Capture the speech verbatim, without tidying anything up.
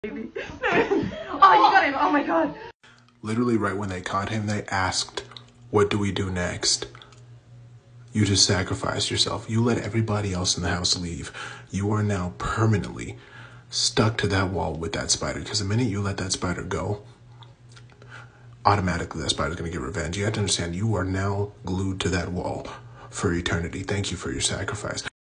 Baby. Oh, you got him. Oh my god. Literally right when they caught him, they asked, what do we do next? You just sacrificed yourself. You let everybody else in the house leave. You are now permanently stuck to that wall with that spider. Because the minute you let that spider go, automatically that spider's going to get revenge. You have to understand, you are now glued to that wall for eternity. Thank you for your sacrifice.